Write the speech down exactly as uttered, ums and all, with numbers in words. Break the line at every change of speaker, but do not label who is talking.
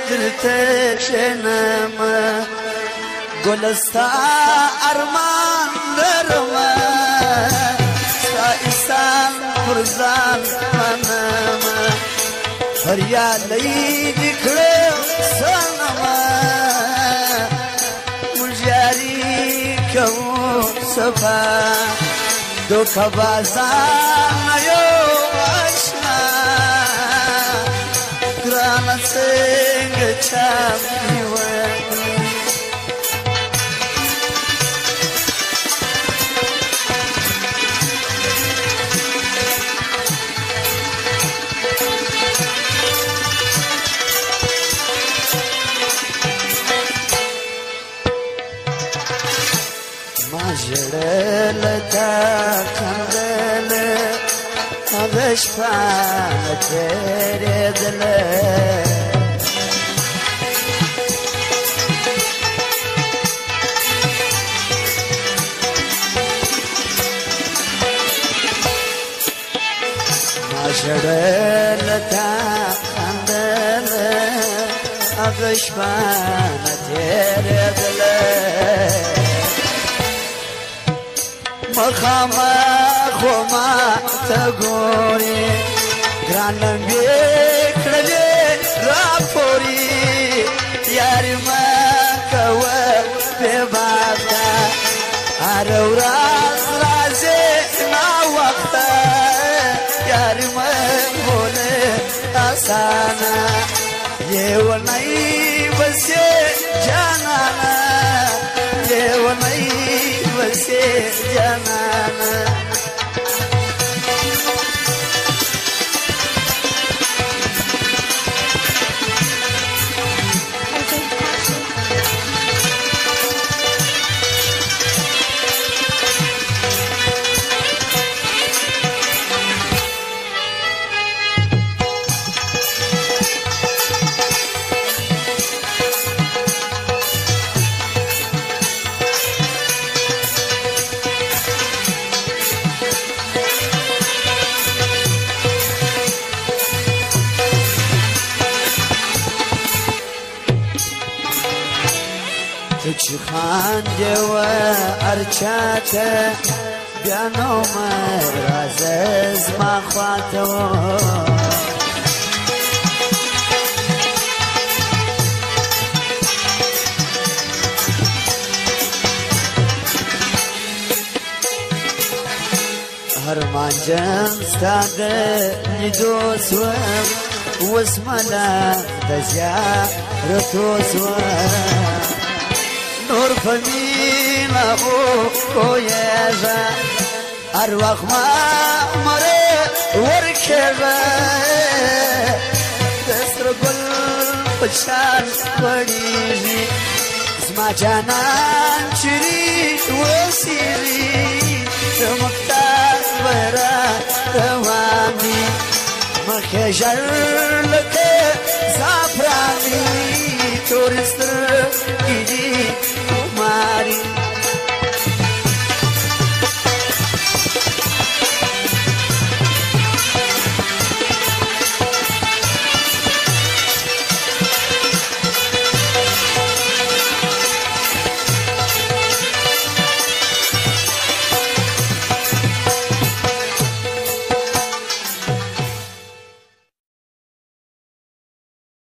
درته کښېنمه ګله ستا ارمان لرمه ستا احسان پر ځان منمه بریالی دې کړم صنمه موږ یاري کوو صفا دوکه بازار نه یو اشنا ګرانه څنګه چاپ نیولې ژړل تا خندل هغه شپه تېرېدله ما ژړل تا خندل هغه شپه تېرېدله مخامخ وما ته ګورې ګران لمبې کړلې راپورې یاري مه کوه بې باکه هره ورځ راځې ناوخته یاري مه بولې اسانه لیونی بس یې جانانه لیونی بس یې جانانه چې خاندې وه هر چاته بیا نو مه راځه زما خواته هرمانجن ستا د لیدو سوم اوس مله د زیارتو سوم نور په مینه وپوهېږه هر وخت ما مرې ورکېږه د سره ګل په شان غوړېږي زما جانان چیرې اوسېږي زموږ تاک به را روان وي مخ یې ژړ لکه